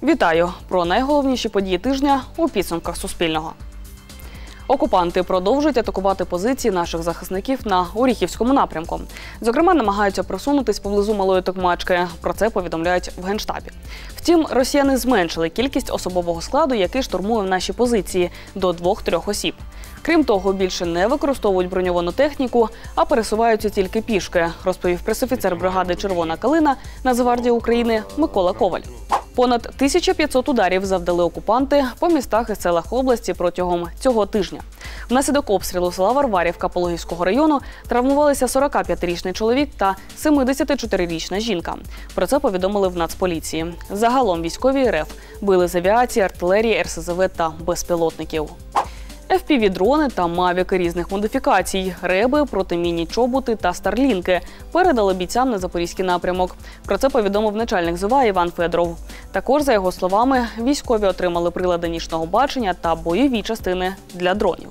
Вітаю! Про найголовніші події тижня у підсумках Суспільного. Окупанти продовжують атакувати позиції наших захисників на Оріхівському напрямку. Зокрема, намагаються просунутись поблизу Малої Токмачки. Про це повідомляють в Генштабі. Втім, росіяни зменшили кількість особового складу, який штурмує наші позиції, до 2-3 осіб. Крім того, більше не використовують броньовану техніку, а пересуваються тільки пішки, розповів пресофіцер бригади «Червона калина» Нацгвардії України Микола Коваль. Понад 1500 ударів завдали окупанти по містах і селах області протягом цього тижня. Внаслідок обстрілу села Варварівка Пологівського району травмувалися 45-річний чоловік та 74-річна жінка. Про це повідомили в Нацполіції. Загалом військові РФ били з авіації, артилерії, РСЗВ та безпілотників. FPV-дрони та мавіки різних модифікацій, реби, протимінні чоботи та старлінки передали бійцям на Запорізький напрямок. Про це повідомив начальник ЗОВА Іван Федоров. Також, за його словами, військові отримали прилади нічного бачення та бойові частини для дронів.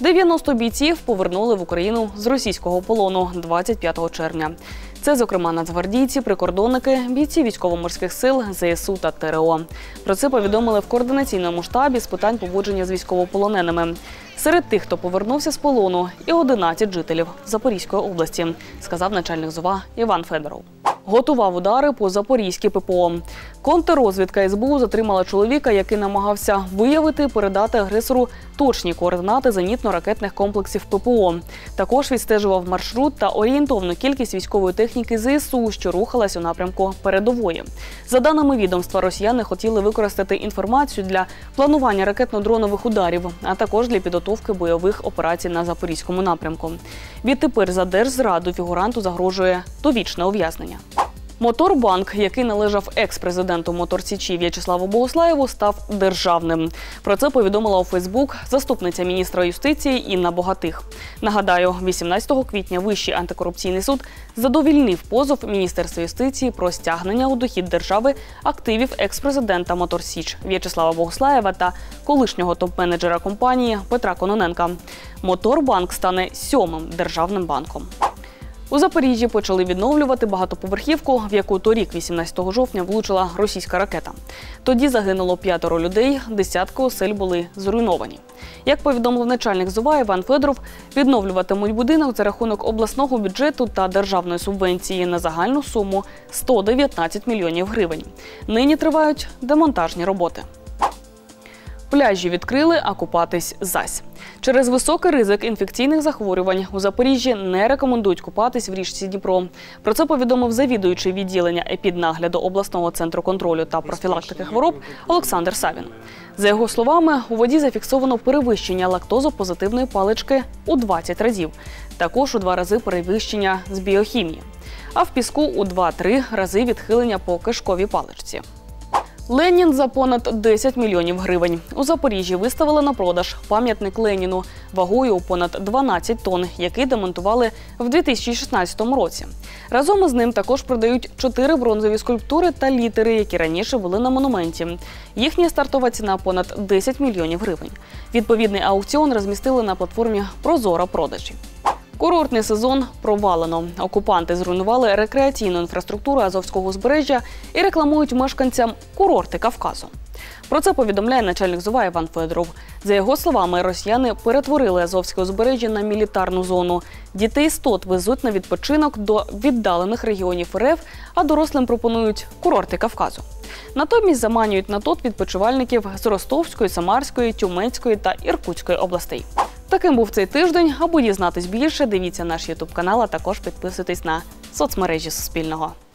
90 бійців повернули в Україну з російського полону 25 червня. Це, зокрема, нацгвардійці, прикордонники, бійці військово-морських сил, ЗСУ та ТРО. Про це повідомили в координаційному штабі з питань поводження з військовополоненими. Серед тих, хто повернувся з полону, і 11 жителів Запорізької області, сказав начальник ЗОВА Іван Федоров. Готував удари по Запорізькій ППО. Контррозвідка СБУ затримала чоловіка, який намагався виявити і передати агресору точні координати зенітно-ракетних комплексів ППО. Також відстежував маршрут та орієнтовну кількість військової техніки ЗСУ, що рухалась у напрямку передової. За даними відомства, росіяни хотіли використати інформацію для планування ракетно-дронових ударів, а також для підготовки бойових операцій на Запорізькому напрямку. Відтепер за держзраду фігуранту загрожує довічне ув'язнення. Моторбанк, який належав екс-президенту Моторсічі В'ячеславу Богуслаєву, став державним. Про це повідомила у Фейсбук заступниця міністра юстиції Інна Богатих. Нагадаю, 18 квітня Вищий антикорупційний суд задовільнив позов Міністерства юстиції про стягнення у дохід держави активів екс-президента Моторсіч В'ячеслава Богуслаєва та колишнього топ-менеджера компанії Петра Кононенка. Моторбанк стане 7-м державним банком. У Запоріжжі почали відновлювати багатоповерхівку, в яку торік, 18 жовтня, влучила російська ракета. Тоді загинуло 5 людей, десятки осель були зруйновані. Як повідомив начальник ЗОВА Іван Федоров, відновлюватимуть будинок за рахунок обласного бюджету та державної субвенції на загальну суму 119 мільйонів гривень. Нині тривають демонтажні роботи. Пляжі відкрили, а купатись зась. Через високий ризик інфекційних захворювань у Запоріжжі не рекомендують купатись в річці Дніпро. Про це повідомив завідуючий відділення епіднагляду обласного центру контролю та профілактики хвороб Олександр Савін. За його словами, у воді зафіксовано перевищення лактозопозитивної палички у 20 разів. Також у 2 рази перевищення з біохімії. А в піску у 2-3 рази відхилення по кишковій паличці. Ленін за понад 10 мільйонів гривень. У Запоріжжі виставили на продаж пам'ятник Леніну вагою у понад 12 тонн, який демонтували в 2016 році. Разом із ним також продають 4 бронзові скульптури та літери, які раніше були на монументі. Їхня стартова ціна – понад 10 мільйонів гривень. Відповідний аукціон розмістили на платформі «Прозора продажі». Курортний сезон провалено. Окупанти зруйнували рекреаційну інфраструктуру Азовського узбережжя і рекламують мешканцям курорти Кавказу. Про це повідомляє начальник ЗОВА Іван Федоров. За його словами, росіяни перетворили Азовське узбережжя на мілітарну зону. Дітей-істот везуть на відпочинок до віддалених регіонів РФ, а дорослим пропонують курорти Кавказу. Натомість заманюють на тот відпочивальників з Ростовської, Самарської, Тюменської та Іркутської областей. Таким був цей тиждень. Аби дізнатись більше, дивіться наш ютуб-канал, а також підписуйтесь на соцмережі Суспільного.